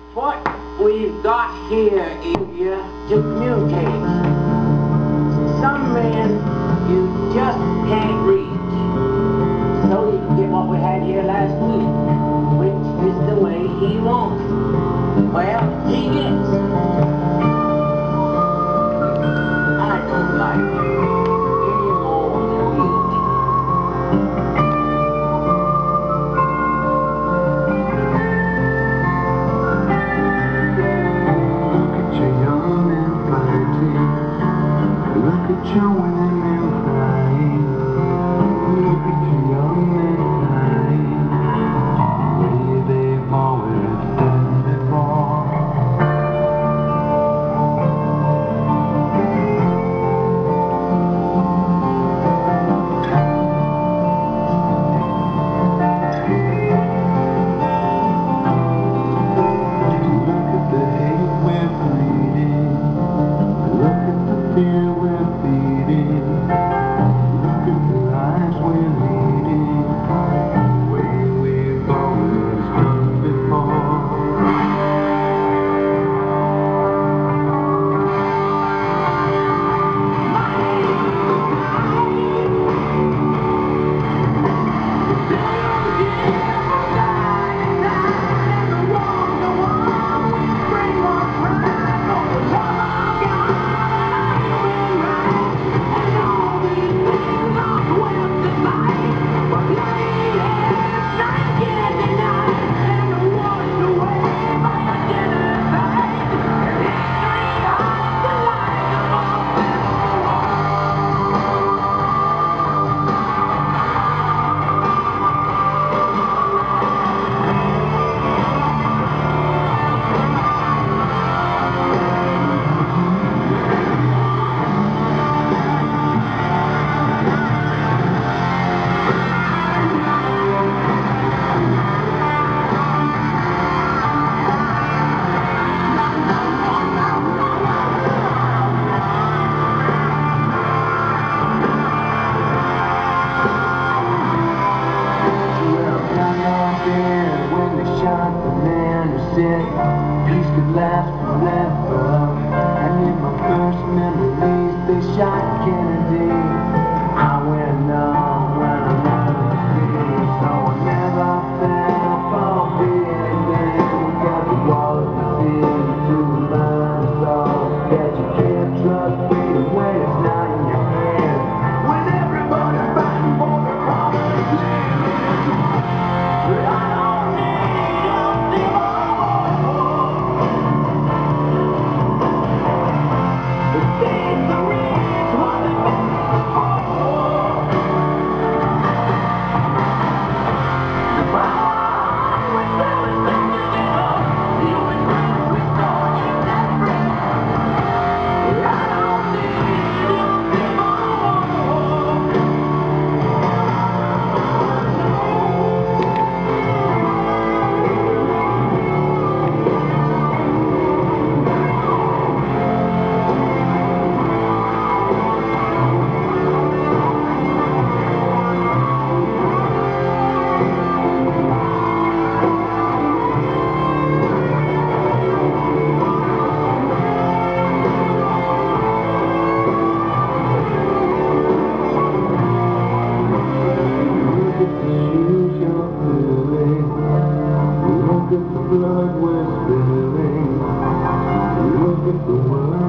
What we've got here is to communicate. Some men you just can't reach. So you can get what we had here last week, which is the way he wants it. Well, he gets it. I don't like it any more than he did. Look at your women and crying. Look at your young men crying. The way they've always done before. Look at the hate we're breeding. Look at the fear we're feeding. Look at the lives we're leading. The way we've always done before. When they shot the man who said peace could last forever, and in my first memories they shot Kennedy. I went on when I never did, so I never fell forbidden. Got the walls of fear to remind us all that you can't trust freedom when it's not in your hands. When everybody's fighting for the promised land. But I don't need nothing more. The things are rich, what they make before. The power we feel is together. You and me, we don't need that friend. I don't need nothing more. Look at the blood we're spilling. Look at the world.